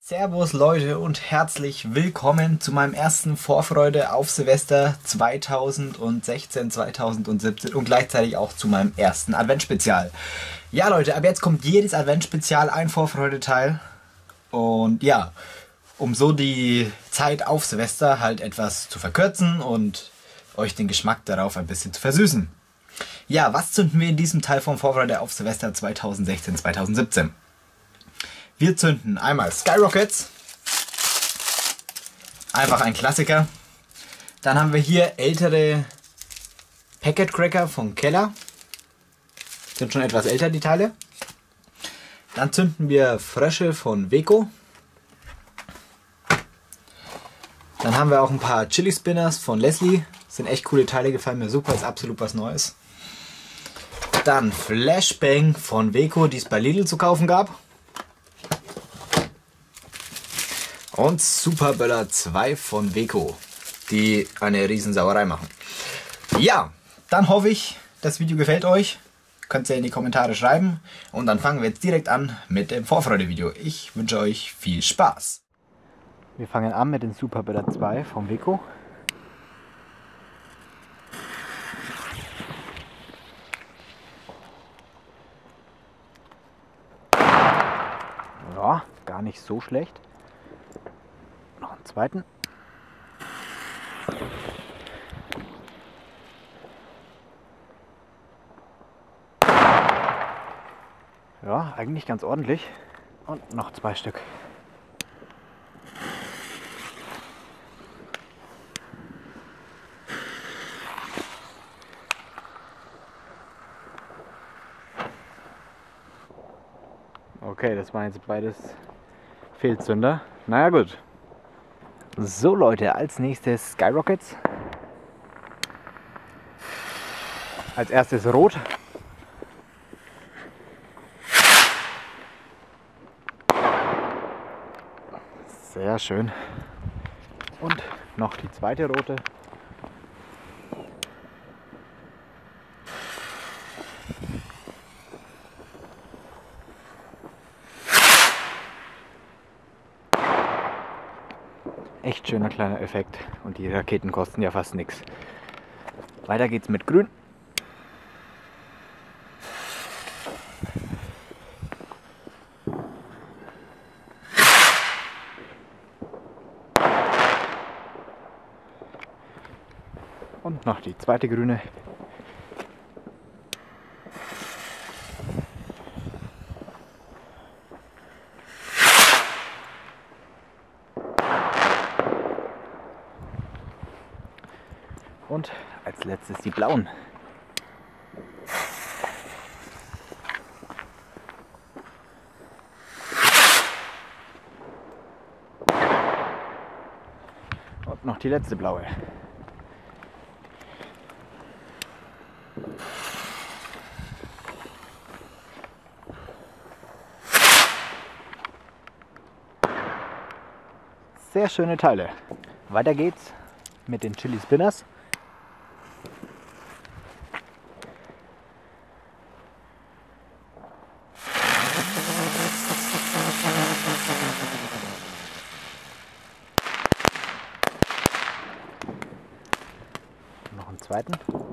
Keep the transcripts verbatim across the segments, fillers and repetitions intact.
Servus Leute und herzlich willkommen zu meinem ersten Vorfreude auf Silvester zweitausendsechzehn, zweitausendsiebzehn und gleichzeitig auch zu meinem ersten Adventsspezial. Ja Leute, ab jetzt kommt jedes Adventsspezial ein Vorfreudeteil und ja, um so die Zeit auf Silvester halt etwas zu verkürzen und euch den Geschmack darauf ein bisschen zu versüßen. Ja, was zünden wir in diesem Teil von Vorfreude auf Silvester zweitausendsechzehn, zweitausendsiebzehn? Wir zünden einmal Skyrockets, einfach ein Klassiker. Dann haben wir hier ältere Packet Cracker von Keller, sind schon etwas älter die Teile. Dann zünden wir Frösche von Weco. Dann haben wir auch ein paar Chili Spinners von Leslie, sind echt coole Teile, gefallen mir super, ist absolut was Neues. Dann Flashbang von Weco, die es bei Lidl zu kaufen gab. Und Superböller zwei von Weco, die eine Riesensauerei machen. Ja, dann hoffe ich, das Video gefällt euch. Könnt ihr in die Kommentare schreiben. Und dann fangen wir jetzt direkt an mit dem Vorfreude-Video. Ich wünsche euch viel Spaß. Wir fangen an mit den Superböller zwei von Weco. Ja, gar nicht so schlecht. Noch einen zweiten. Ja, eigentlich ganz ordentlich. Und noch zwei Stück. Okay, das waren jetzt beides Fehlzünder. Naja gut. So Leute, als nächstes Skyrockets. Als erstes Rot. Sehr schön. Und noch die zweite rote. Echt schöner kleiner Effekt und die Raketen kosten ja fast nichts. Weiter geht's mit Grün. Und noch die zweite grüne. Und als letztes die blauen. Und noch die letzte blaue. Sehr schöne Teile. Weiter geht's mit den Chili Spinners. Noch einen zweiten.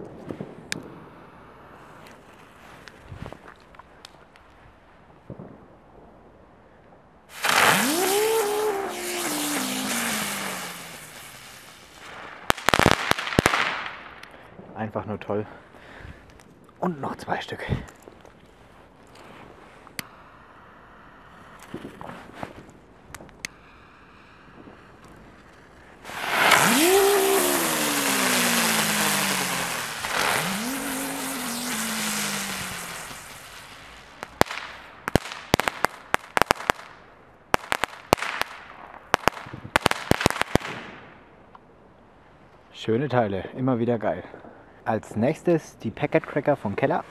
Einfach nur toll. Und noch zwei Stück. Schöne Teile, immer wieder geil. Als nächstes die Packet Cracker von Keller.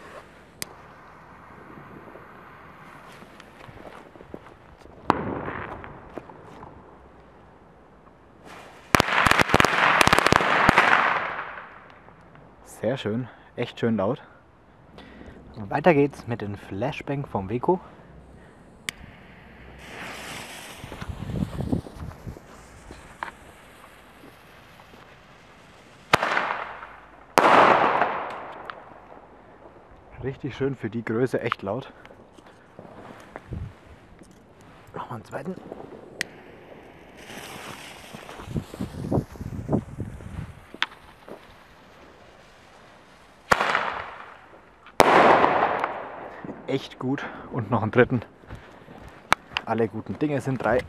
Sehr schön, echt schön laut. Weiter geht's mit den Flashbang vom Weco. richtig schön für die Größe, echt laut. Machen wir einen zweiten. Echt gut. Und noch einen dritten. Alle guten Dinge sind drei.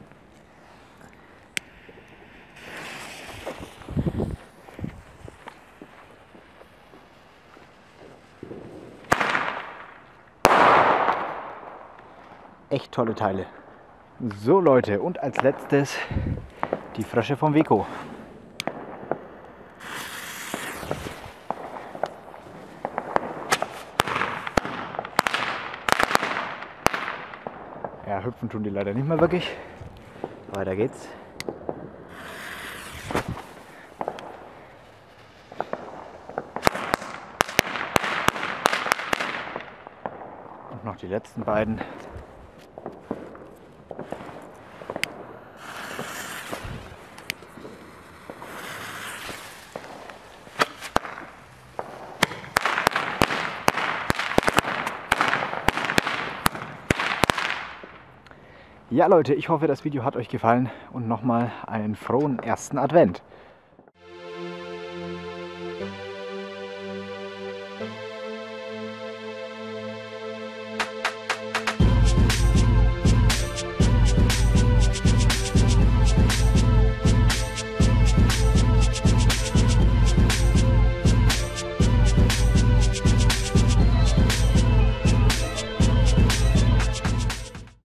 Echt tolle Teile. So Leute, und als letztes die Frösche vom Weco. Ja, hüpfen tun die leider nicht mehr wirklich. Weiter geht's. Und noch die letzten beiden. Ja Leute, ich hoffe, das Video hat euch gefallen und nochmal einen frohen ersten Advent.